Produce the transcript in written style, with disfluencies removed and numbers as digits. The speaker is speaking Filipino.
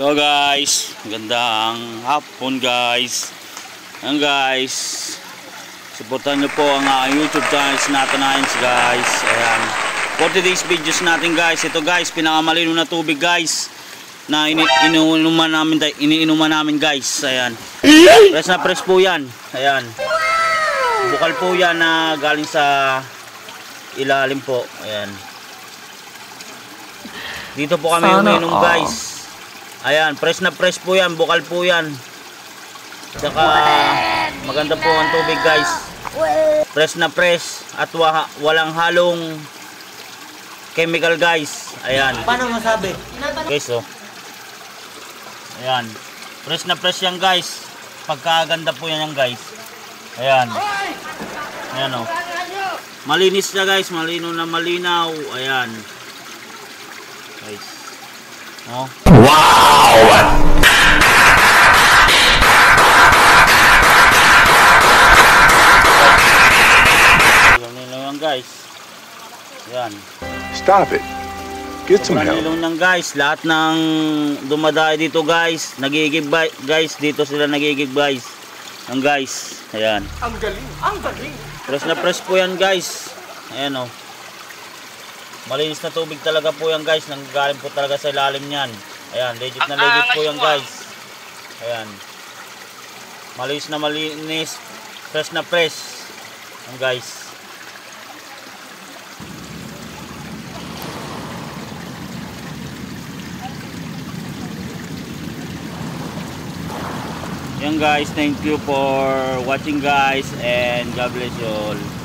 Hello guys, magandang hapon guys. Ayan guys, supportan nyo po ang YouTube channel natin guys. Ayan, for today's videos natin guys, ito guys, pinakamalino na tubig guys na iniinuman namin guys. Ayan, press na press po yan. Ayan, bukal po yan na galing sa ilalim po. Ayan, dito po kami umiinom guys. Ayan, press na press po yan, bukal po yan. Tsaka maganda po ang tubig guys. Press na press at walang halong chemical guys. Ayan. Paano masabi? Guys, oh. Ayan. Press na press yan guys. Pagkaganda po yan guys. Ayan. Ayan, oh. Malinis na guys, malino na malinaw. Ayan. Guys. Oh. Wow! Lang guys. Yan. Stop it. Get some help. Lang guys, lahat ng dumadayo dito guys, nagigib guys, dito sila nagigib guys. Ang guys, ayan. Ang galing, ang galing. Press na press po yan guys. Ayan, oh. Malinis na tubig talaga po yan guys. Nanggaling po talaga sa ilalim yan. Ayan, legit na legit po yan guys. Ayan. Malinis na malinis. Press na press. Ayan guys. Ayan guys, thank you for watching guys and God bless you all.